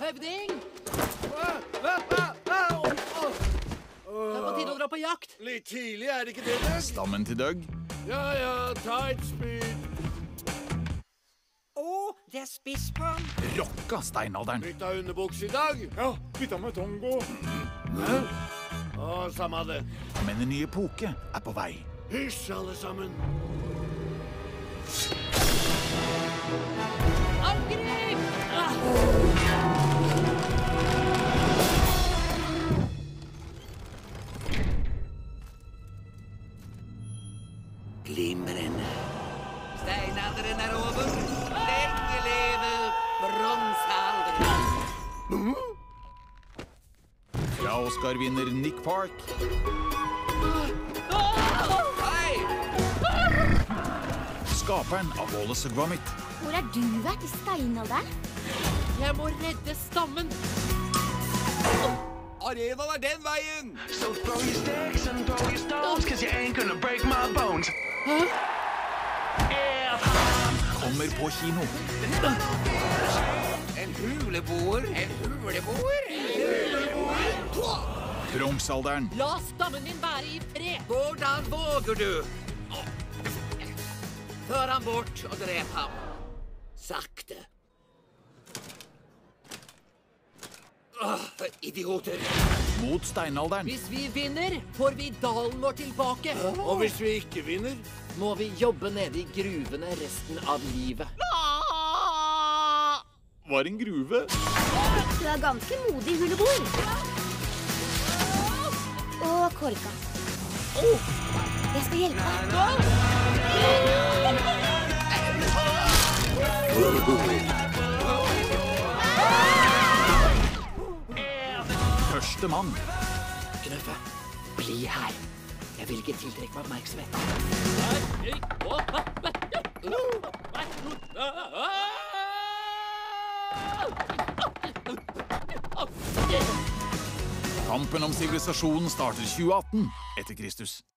Høvding! Det er på tide å dra på jakt. Litt tidlig, er det ikke det, Doug? Stammen til Doug. Ja, ta et spyd. Det er spiss på den. Rocka steinalderen. Bytta underbuks i dag? Ja, bytta med Tongo. Samme det. Men en ny epoke er på vei. Hysj, alle sammen. Angrip! Glimrende. Steinalderen er over. Lenge leve bronsealderen. Fra Oscar-vinner Nick Park. Hei! Skaperen av Wallace og Gromit. Hvor er du vært i steinalderen? Jeg må redde stammen. Arenaen er den veien! So throw your sticks and throw your stones, cause you ain't gonna break my bones. Kommer på kino. En huleboer. En huleboer. Bronsealderen. La stammen min være i fred. Hvordan våger du? Før han bort og drep ham. Sakte. Idioter. Mot steinalderen. Hvis vi vinner, får vi dalen vår tilbake. Og hvis vi ikke vinner? Må vi jobbe nede i gruvene resten av livet. Var en gruve. Du er ganske modig, huleboer. Og korka. Jeg skal hjelpe deg. Første mann. Knøffe, bli her. Jeg vil ikke tiltrekke meg oppmerksomhet. Kampen om sivilisasjonen starter 2018 etter Kristus.